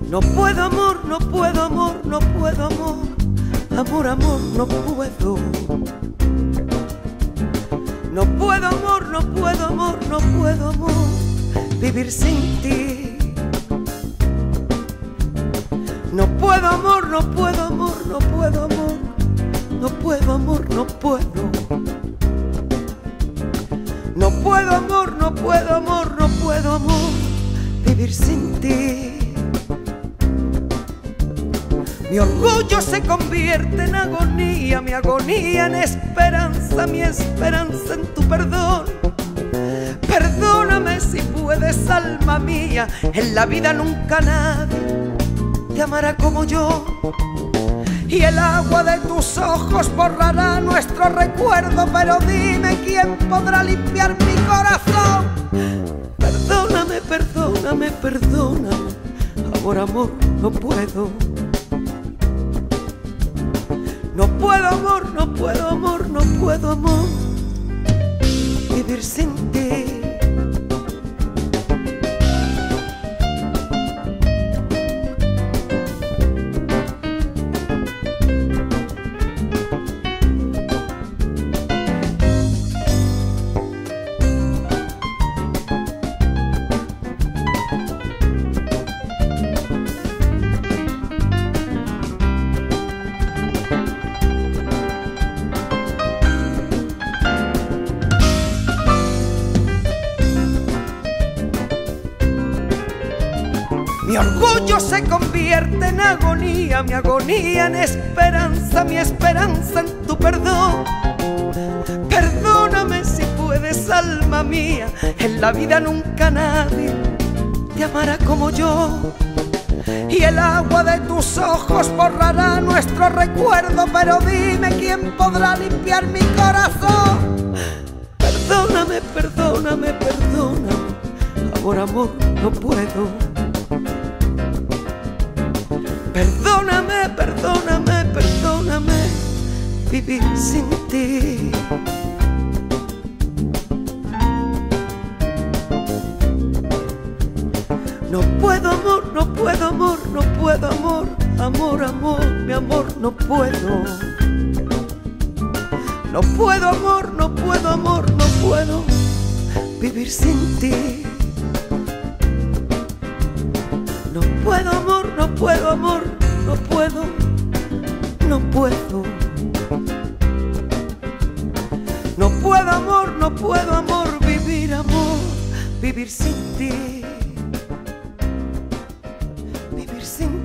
No puedo amor, no puedo amor, no puedo amor. Amor, amor, no puedo. No puedo amor, no puedo amor, no puedo amor. Vivir sin ti. No puedo amor, no puedo amor, no puedo amor. No puedo amor, no puedo. No puedo amor, no puedo amor, no puedo amor. Vivir sin ti. Mi orgullo se convierte en agonía, mi agonía en esperanza, mi esperanza en tu perdón. Perdóname si puedes, alma mía, en la vida nunca nadie te amará como yo. Y el agua de tus ojos borrará nuestro recuerdo, pero dime quién podrá limpiar mi corazón. Perdóname, perdóname, perdóname. Amor, amor, no puedo. No puedo amor, no puedo amor, no puedo amor. Vivir sin ti. Mi orgullo se convierte en agonía, mi agonía en esperanza, mi esperanza en tu perdón. Perdóname si puedes, alma mía, en la vida nunca nadie te amará como yo. Y el agua de tus ojos borrará nuestro recuerdo, pero dime quién podrá limpiar mi corazón. Perdóname, perdóname, perdóname. Amor, amor, no puedo. Perdóname, perdóname, perdóname. Vivir sin ti. No puedo amor, no puedo amor, no puedo amor. Amor, amor, mi amor, no puedo. No puedo amor, no puedo amor, no puedo vivir sin ti. No puedo amor, no puedo amor, no puedo, no puedo. No puedo amor, no puedo amor, vivir amor, vivir sin ti. Vivir sin